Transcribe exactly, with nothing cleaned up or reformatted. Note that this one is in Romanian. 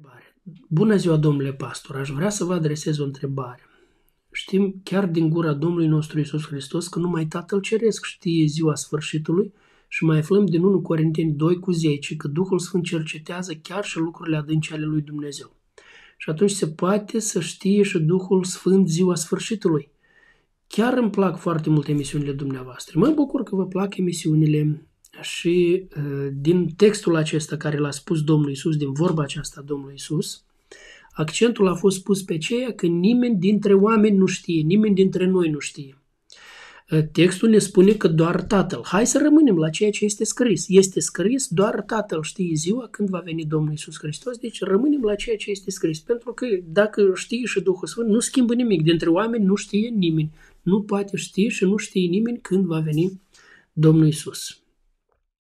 întrebare. Bună ziua, domnule pastor, aș vrea să vă adresez o întrebare. Știm chiar din gura Domnului nostru Iisus Hristos că numai Tatăl Ceresc știe ziua sfârșitului și mai aflăm din unu Corinteni doi cu zece că Duhul Sfânt cercetează chiar și lucrurile adânci ale lui Dumnezeu. Și atunci se poate să știe și Duhul Sfânt ziua sfârșitului. Chiar îmi plac foarte mult emisiunile dumneavoastră. Mă bucur că vă plac emisiunile și din textul acesta care l-a spus Domnul Iisus, din vorba aceasta a Domnului Iisus, accentul a fost pus pe ceea că nimeni dintre oameni nu știe, nimeni dintre noi nu știe. Textul ne spune că doar Tatăl. Hai să rămânem la ceea ce este scris. Este scris, doar Tatăl știe ziua când va veni Domnul Iisus Hristos, deci rămânem la ceea ce este scris. Pentru că dacă știe și Duhul Sfânt, nu schimbă nimic. Dintre oameni nu știe nimeni. Nu poate ști și nu știe nimeni când va veni Domnul Iisus.